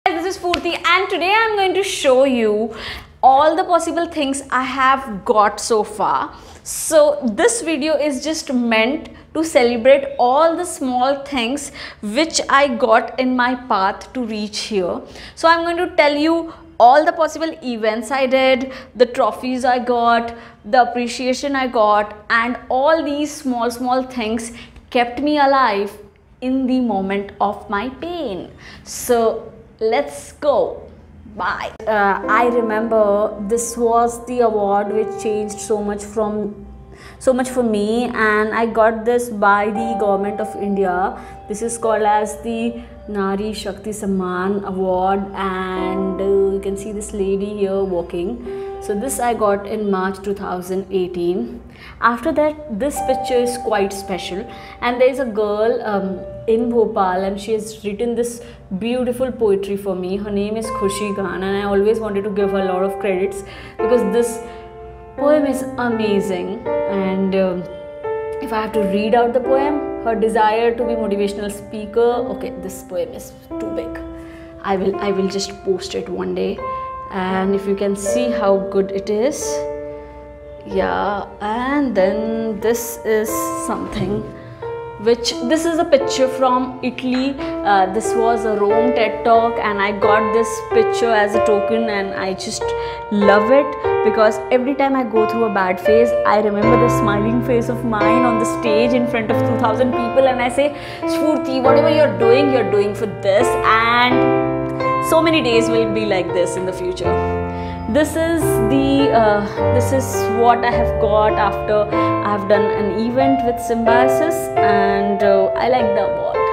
This is Sfurti and today I am going to show you all the possible things I have got so far. So this video is just meant to celebrate all the small things which I got in my path to reach here. So I'm going to tell you all the possible events I did, the trophies I got, the appreciation I got, and all these small things kept me alive in the moment of my pain. So let's go. Bye. I remember this was the award which changed so much for me, and I got this by the government of India. This is called as the Nari Shakti Samman award, and you can see this lady here walking. So this I got in March 2018. After that, this picture is quite special, and there is a girl in Bhopal, and she has written this beautiful poetry for me. Her name is Khushi Khan, and I always wanted to give her a lot of credits because this poem is amazing. And if I have to read out the poem, her desire to be motivational speaker. Okay, this poem is too big. I will just post it one day, and if you can see how good it is. Yeah, and then this is something which, this is a picture from Italy. This was a Rome TED Talk, and I got this picture as a token, and I just love it because every time I go through a bad phase, I remember the smiling face of mine on the stage in front of 2000 people, and I say, Sfurti, whatever you're doing for this, and so many days will be like this in the future. This is what I have got after I have done an event with Symbiosis, and I like the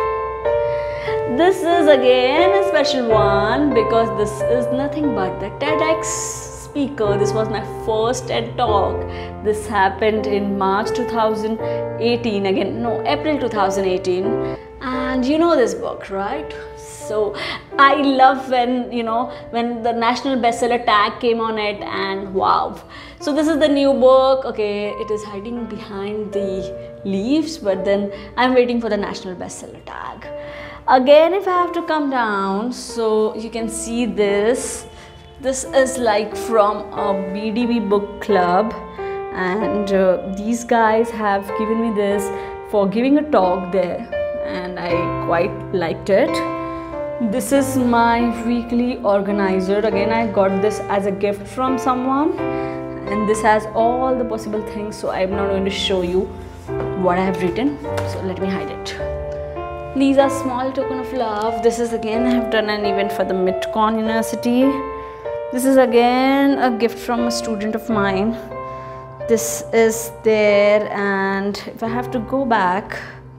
award. This is again a special one because this is nothing but the TEDx speaker. This was my first TED Talk. This happened in March 2018, April 2018, and you know this book, right? So I love when the national bestseller tag came on it, and wow. So this is the new book. Okay, it is hiding behind the leaves, but then I'm waiting for the national bestseller tag. Again, if I have to come down, so you can see this. This is like from a BDB book club, and these guys have given me this for giving a talk there, and I quite liked it. This is my weekly organizer. Again, I got this as a gift from someone, and this has all the possible things, so I'm not going to show you what I have written, so let me hide it. These are small token of love. This is again, I have done an event for the Midcon University. This is again a gift from a student of mine. This is there, and if I have to go back,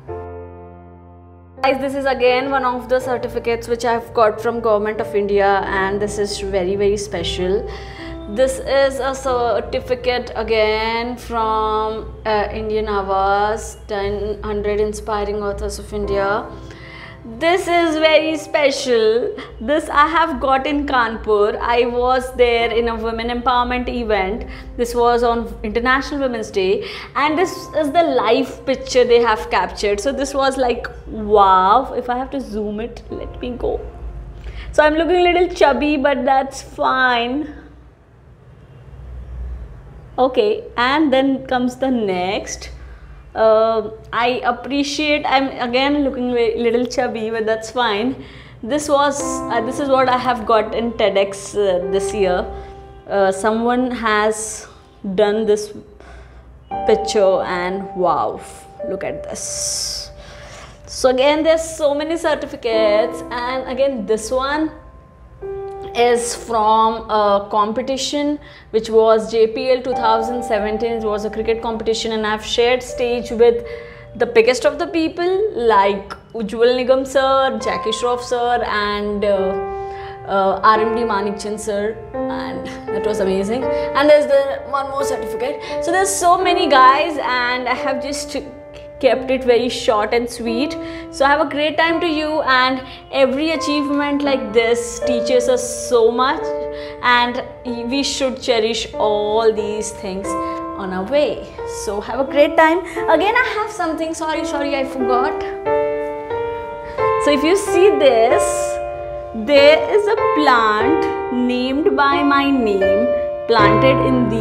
guys, this is again one of the certificates which I have got from Government of India, and this is very special. This is a certificate again from Indian Awas, 100 Inspiring Authors of India. This is very special. This I have got in Kanpur. I was there in a women empowerment event. This was on International Women's Day, and this is the live picture they have captured. So this was like, wow. If I have to zoom it, let me go. So I'm looking a little chubby, but that's fine. Okay, and then comes the next. I appreciate, I'm again looking a little chubby, but that's fine. This is what I have got in TEDx this year. Someone has done this picture, and wow, look at this. So again, there's so many certificates, and again this one is from a competition which was JPL 2017. It was a cricket competition, and I've shared stage with the biggest of the people like Ujjwal Nigam sir, Jackie Shroff sir, and RMD Manikchand sir, and that was amazing. And there's one more certificate. So there's so many guys, and I have just kept it very short and sweet. So have a great time to you, and every achievement like this teaches us so much, and we should cherish all these things on our way. So have a great time. Again, I have something, sorry I forgot. So if you see this, there is a plant named by my name, planted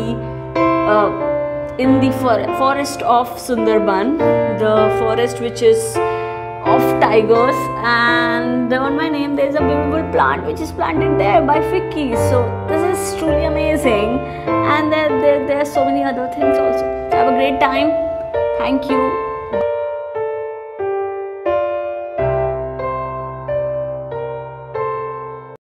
in the forest of Sundarban, the forest which is of tigers, and on my name there is a beautiful plant which is planted there by Vicky. So this is truly amazing, and there are so many other things also. Have a great time. Thank you.